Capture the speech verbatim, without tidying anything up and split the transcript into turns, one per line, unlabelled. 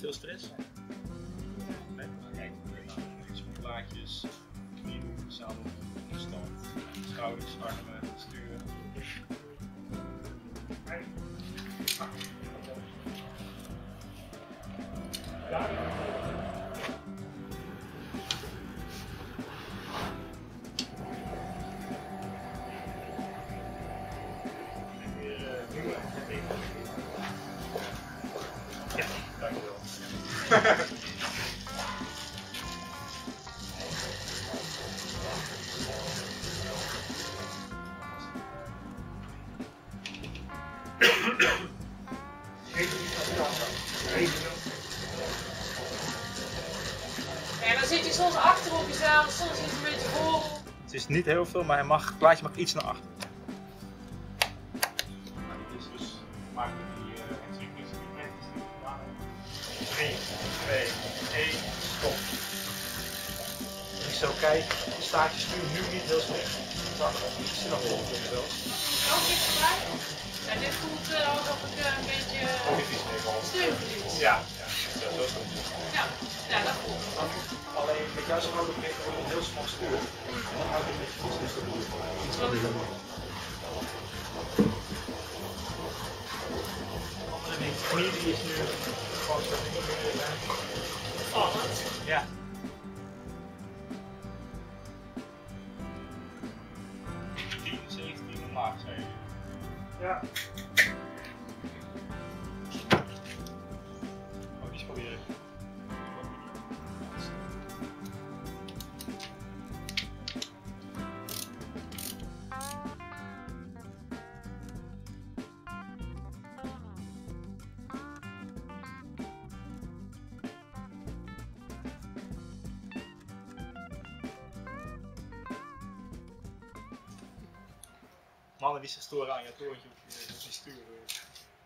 veel stress? Nee? Kijk, iets van plaatjes, knieën, samen, stand, schouders, armen, sturen. Ja. Ja, dankjewel.
En dan zit je soms achter op jezelf, soms zit je een beetje voor.
Het is niet heel veel, maar hij mag, het plaatje mag iets naar achter. Nou, dit is dus maken we die executie net drie, twee, één, stop. Niet zo kijken, staat je stuur nu niet heel slecht. Zag er nog iets naar voren kunnen wel.
Ook iets erbij. En dit voelt uh, alsof ik uh, een beetje uh, steunverlies.
Ja, ja, zo is het.
Ja, ja, dat voelt.
Alleen met jouw schouder wordt het een heel smal stuur. En dan houdt het een beetje iets te doen. De knie die is nu gewoon zo
Vallend.
Ja. tien, zeventien omlaag zei je. Ja. Ook iets proberen. Mannen die zich storen aan je torentje op je, op je stuur.